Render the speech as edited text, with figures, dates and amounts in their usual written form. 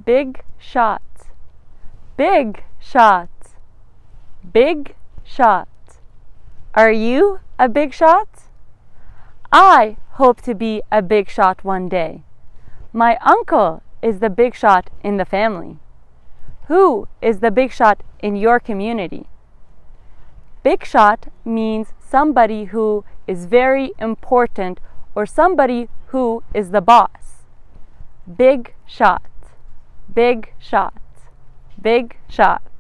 big shot, big shot, big shot. Are you a big shot? I hope to be a big shot one day. My uncle is the big shot in the family. Who is the big shot in your community? Big shot means somebody who is very important or somebody who is the boss. Big shot, big shot, big shot.